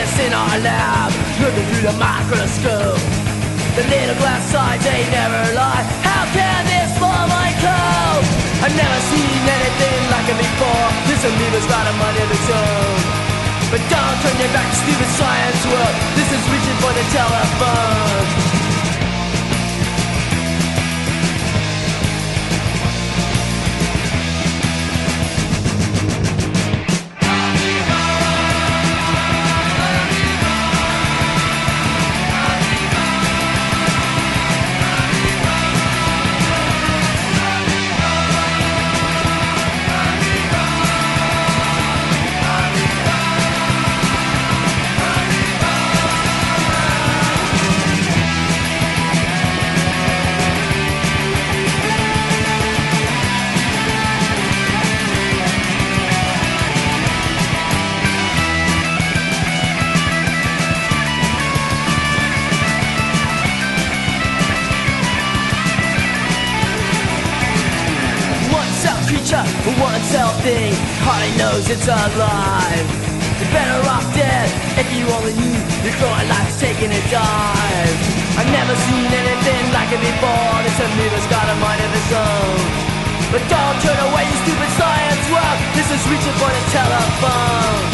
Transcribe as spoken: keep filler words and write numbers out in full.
scientists in our lab, looking through the microscope. The little glass sides, they never lie. How can this small mind cope? I've never seen anything like it before. This amoeba's got a mind of its own. But don't turn your back to stupid science world. This is reaching for the telephone. One cell thing, hardly knows it's alive. You're better off dead if you only knew your growing life's taking a dive. I've never seen anything like it before. This amoeba's got a mind of its own. But don't turn away, you stupid science world. This is reaching for the telephone.